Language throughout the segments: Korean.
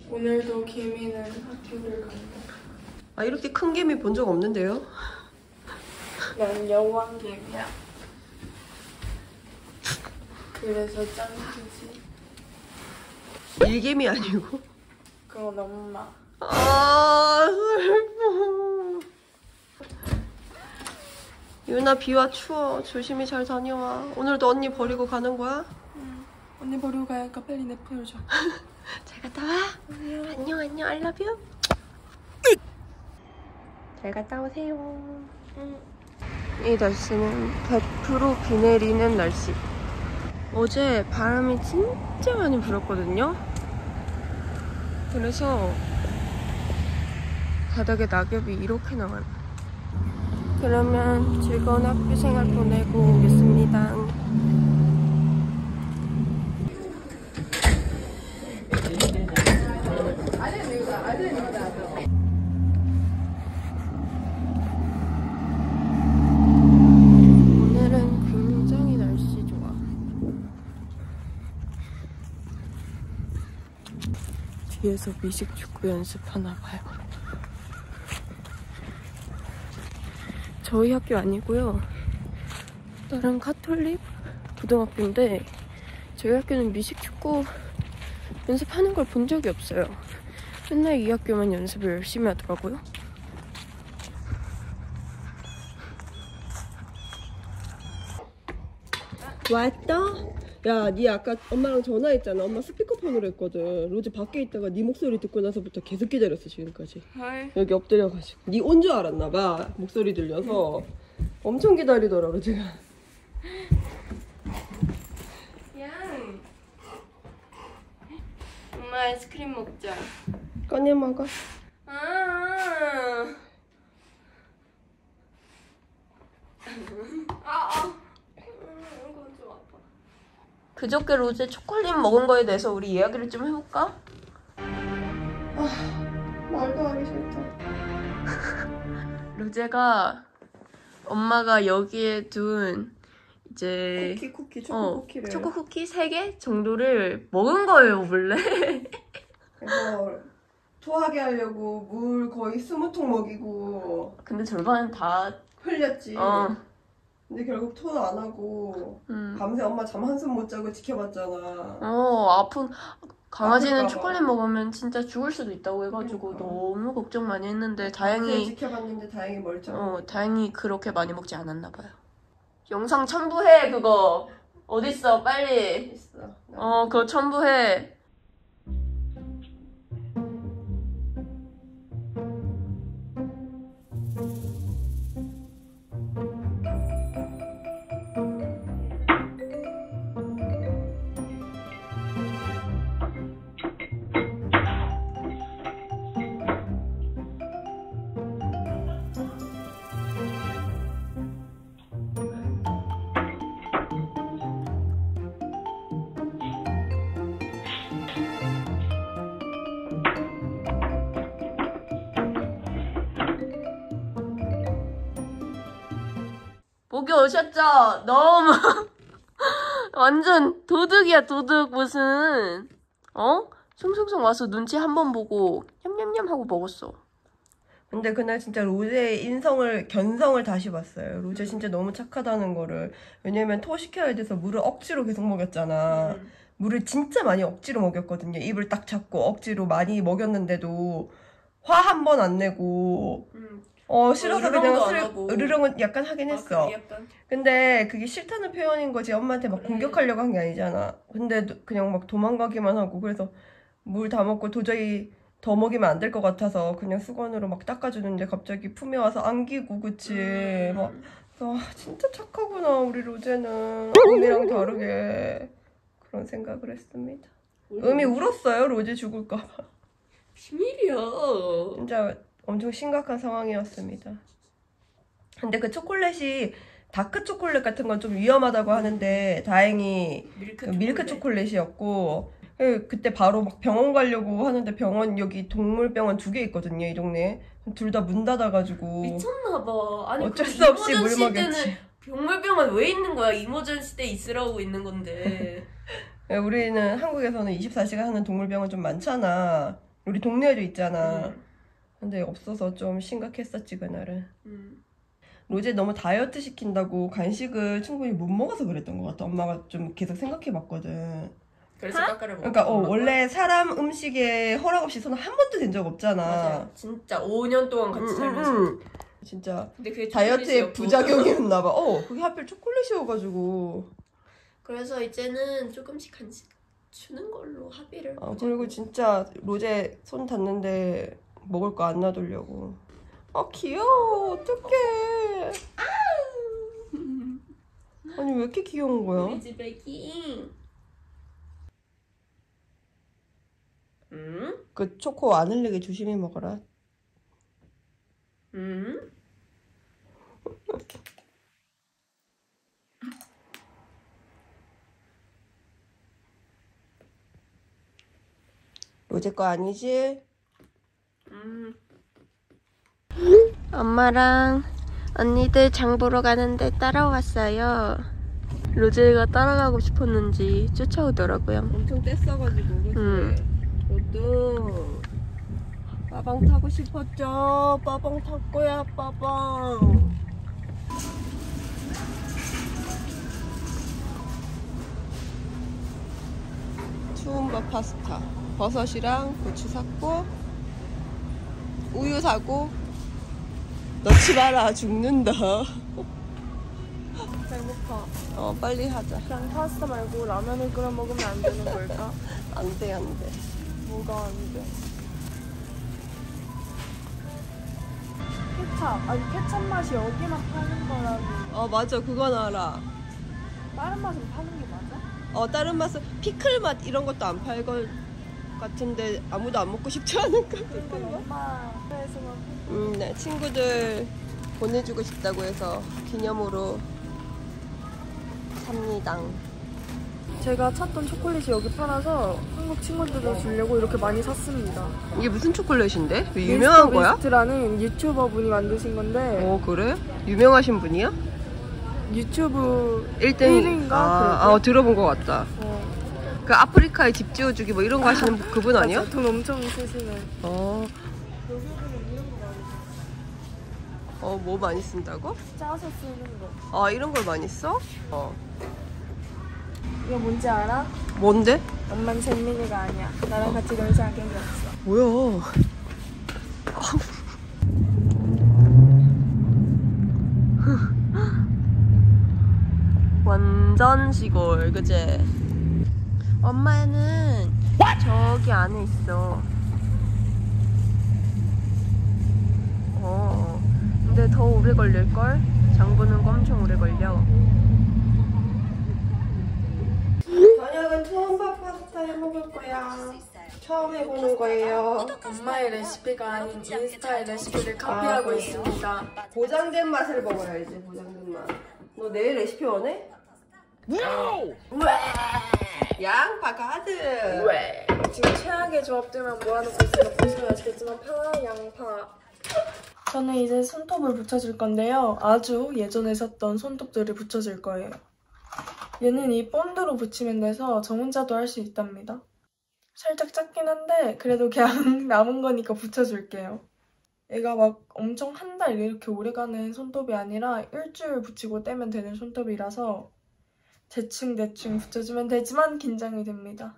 오늘도 개미는 학교를 간다. 아, 이렇게 큰 개미 본 적 없는데요? 난 여왕개미야. 그래서 짱이지. 일개미 아니고? 그건 엄마. 아, 슬퍼. 유나, 비와 추워. 조심히 잘 다녀와. 오늘도 언니 버리고 가는 거야? 응. 언니 버리고 가니까 빨리 내 보여줘. 잘 갔다 와. 안녕, 안녕. I love you. 잘 갔다 오세요. 이 날씨는 100% 비 내리는 날씨. 어제 바람이 진짜 많이 불었거든요. 그래서 바닥에 낙엽이 이렇게 나와요. 그러면 즐거운 학교 생활 보내고 오겠습니다. 오늘은 굉장히 날씨 좋아. 뒤에서 미식축구 연습하나 봐요. 저희 학교 아니고요. 다른 카톨릭 고등학교인데 저희 학교는 미식축구 연습하는 걸 본 적이 없어요. 맨날 이 학교만 연습을 열심히 하더라고요. 왔다? 야, 니 아까 엄마랑 전화했잖아. 엄마 스피커폰으로 했거든. 로즈 밖에 있다가 니 목소리 듣고 나서부터 계속 기다렸어, 지금까지. 헐. 여기 엎드려가지고. 니 온 줄 알았나봐. 목소리 들려서. 엄청 기다리더라, 로즈가. 양. 엄마 아이스크림 먹자. 꺼내 먹어. 아. 이건 좀 아파. 그저께 로제 초콜릿 먹은 거에 대해서 우리 이야기를 좀 해볼까? 말도 하기 싫다. 로제가 엄마가 여기에 둔 이제 쿠키 초코 쿠키를. 초코 쿠키 3개 정도를 먹은 거예요, 원래. 그래서 토하게 하려고 물 거의 20통 먹이고 근데 절반은 다 흘렸지. 어. 근데 결국 토는 안 하고 밤새 엄마 잠 한숨 못 자고 지켜봤잖아. 아픈 강아지는 아플까 봐. 초콜릿 먹으면 진짜 죽을 수도 있다고 해가지고 그러니까. 너무 걱정 많이 했는데 밤새 다행히 지켜봤는데 다행히 멀쩡해. 다행히 그렇게 많이 먹지 않았나 봐요. 영상 첨부해. 그거 어딨어, 빨리. 있어. 그거 첨부해. 목이 오셨죠? 너무 완전 도둑이야, 도둑. 무슨 숭숭숭 와서 눈치 한 번 보고 냠냠냠 하고 먹었어. 근데 그날 진짜 로제의 견성을 다시 봤어요. 로제 진짜 너무 착하다는 거를. 왜냐면 토시켜야 돼서 물을 억지로 계속 먹였잖아. 물을 진짜 많이 억지로 먹였거든요. 입을 딱 잡고 억지로 많이 먹였는데도 화 한 번 안 내고 싫어서 그냥 으르렁은 약간 하긴 했어. 그래, 약간. 근데 그게 싫다는 표현인 거지 엄마한테 막 공격하려고 한 게 아니잖아. 근데 그냥 막 도망가기만 하고. 그래서 물 다 먹고 도저히 더 먹이면 안 될 것 같아서 그냥 수건으로 막 닦아주는데 갑자기 품에 와서 안기고. 그치. 막 진짜 착하구나 우리 로제는. 음이랑 다르게 그런 생각을 했습니다. 음이 울었어요, 로제 죽을까 봐. 비밀이야. 진짜 엄청 심각한 상황이었습니다. 근데 그 초콜릿이 다크 초콜릿 같은 건 좀 위험하다고 하는데 다행히 밀크 초콜릿이었고, 그때 바로 막 병원 가려고 하는데 병원 여기 동물병원 2개 있거든요, 이 동네에. 둘 다 문 닫아가지고 미쳤나봐. 아니 어쩔 수 없이 물 먹였지. 동물병원 왜 있는 거야? 이머전시 때 있으라고 있는 건데. 우리는 한국에서는 24시간 하는 동물병원 좀 많잖아. 우리 동네에도 있잖아. 근데 없어서 좀 심각했었지 그날은. 로제 너무 다이어트 시킨다고 간식을 충분히 못 먹어서 그랬던 것 같아. 엄마가 좀 계속 생각해봤거든. 그래서 까까를 먹어. 그러니까 원래 사람 음식에 허락 없이 손을 한 번도 댄 적 없잖아. 맞아. 진짜 5년 동안 같이 살면서. 진짜 근데 그게 다이어트의 부작용이었나 봐. 그게 하필 초콜릿이어가지고. 그래서 이제는 조금씩 간식 주는 걸로 합의를. 그리고 진짜 로제 손 닿는데 먹을 거 안 놔두려고. 귀여워. 어떡해. 아니 왜 이렇게 귀여운 거야? 우리 집 애기. 그 초코 안 흘리게 조심히 먹어라. 로제 거 아니지? 엄마랑 언니들 장 보러 가는데 따라왔어요. 로제가 따라가고 싶었는지 쫓아오더라고요. 엄청 뗐어가지고 그치? 저도 빠방 타고 싶었죠. 빠방 탈 거야 빠방. 투움바 파스타 버섯이랑 고추 샀고 우유 사고. 넣지 마라 죽는다. 배고파. 빨리 하자. 그냥 파스타 말고 라면을 끓여 먹으면 안 되는 걸까? 안돼 안돼. 뭐가 안 돼? 케찹. 아니 케찹 맛이 여기만 파는 거라고. 맞아 그건 알아. 다른 맛은 파는 게 맞아? 다른 맛은 피클 맛 이런 것도 안 팔 걸 같은데 아무도 안 먹고 싶지 않을까? 피클 맛? 엄마 회사에서만. 네, 친구들 보내주고 싶다고 해서 기념으로 삽니다. 제가 찾던 초콜릿이 여기 팔아서 한국 친구들도 주려고 이렇게 많이 샀습니다. 이게 무슨 초콜릿인데? 유명한 거야? 미스트라는 유튜버 분이 만드신 건데. 그래? 유명하신 분이야? 유튜브 1등인가? 들어본 것 같다. 그 아프리카에 집 지어주기 뭐 이런 거 하시는 그분 아니야? 맞아, 돈 엄청 쓰시는. 뭐 많이 쓴다고? 짜서 쓰는 거. 이런 걸 많이 써? 이거 뭔지 알아? 뭔데? 엄만 잼민이가 아니야. 나랑 같이 놀 생각이 없어. 뭐야? 완전 시골, 그치? 엄마는 저기 안에 있어. 근데 더 오래 걸릴걸? 장 보는 거 엄청 오래 걸려. 저녁은 투움바 파스타 해먹을 거야. 처음 해보는 거예요. 엄마의 레시피가 아닌 인스타의 레시피를 카피하고 있습니다. 보장된 맛을 먹어야지. 보장된 맛. 너 내일 레시피 원해? 양파 가득. 지금 최악의 조합들만 모아놓고 있으니까 보시면 아시겠지만 파, 양파. 저는 이제 손톱을 붙여줄 건데요. 아주 예전에 샀던 손톱들을 붙여줄 거예요. 얘는 이 본드로 붙이면 돼서 저 혼자도 할 수 있답니다. 살짝 작긴 한데 그래도 그냥 남은 거니까 붙여줄게요. 얘가 막 엄청 한 달 이렇게 오래가는 손톱이 아니라 일주일 붙이고 떼면 되는 손톱이라서 대충 붙여주면 되지만 긴장이 됩니다.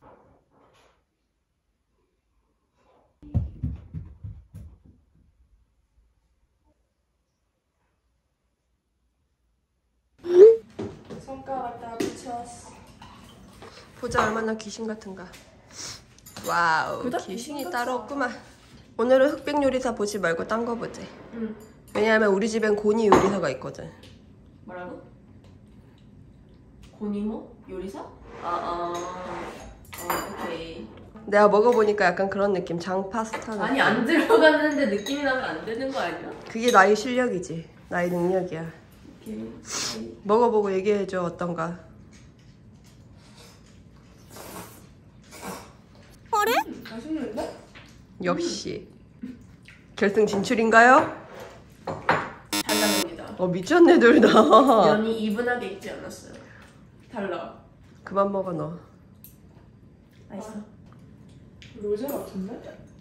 손가락 다 붙였어. 보자 얼마나 귀신 같은가. 와우, 그닥 귀신이 귀신 따로 같아. 없구만. 오늘은 흑백 요리사 보지 말고 딴 거 보지. 왜냐하면 우리 집엔 고니 요리사가 있거든. 뭐라고? 고니모? 요리사? 오케이. 내가 먹어보니까 약간 그런 느낌. 장 파스타. 아니 안 들어갔는데 느낌이 나면 안 되는 거 아니야? 그게 나의 실력이지. 나의 능력이야. 오케이. 먹어보고 얘기해줘 어떤가. 맛있는데? 역시 결승 진출인가요? 달라입니다. 미쳤네 둘 다. 면이 이분하게 익지 않았어요. 달라. 그만 먹어 너. 맛있어. 로제 같은데?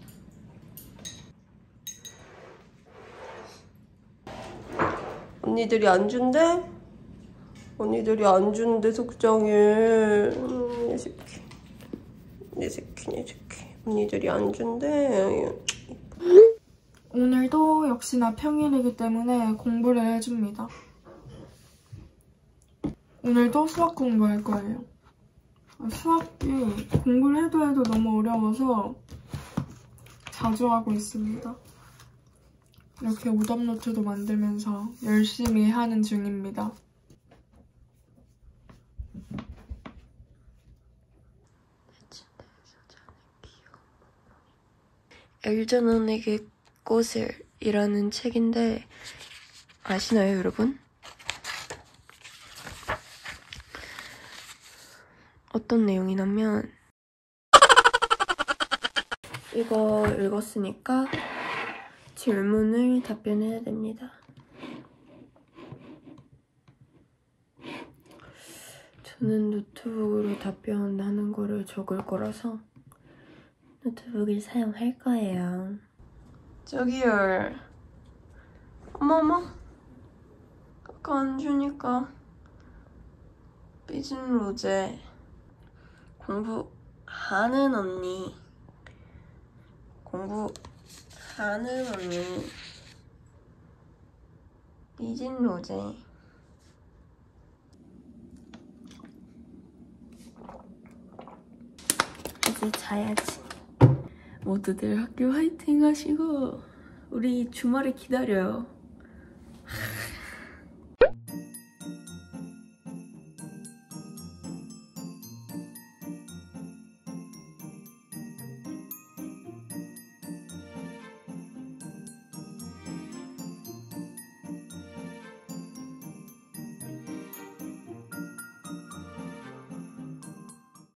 언니들이 안 준대? 언니들이 안 준대 속정을. 내 새끼. 내 새끼, 내 새끼. 언니들이 안 준대. 오늘도 역시나 평일이기 때문에 공부를 해줍니다. 오늘도 수학 공부할 거예요. 수학이 공부를 해도 너무 어려워서 자주 하고 있습니다. 이렇게 오답노트도 만들면서 열심히 하는 중입니다. 엘전원에게 꽃을 이라는 책인데 아시나요, 여러분? 어떤 내용이냐면 이거 읽었으니까 질문을 답변해야 됩니다. 저는 노트북으로 답변하는 거를 적을 거라서 노트북을 사용할 거예요. 저기요. 어머머. 아까 안 주니까 삐진 로제. 공부하는 언니. 공부하는 언니. 삐진 로제. 이제 자야지. 모두들 학교 화이팅 하시고 우리 주말에 기다려요.